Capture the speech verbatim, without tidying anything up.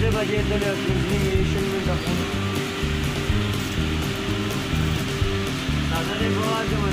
poteva dietro le altre scendendo a fondo. La sarebbe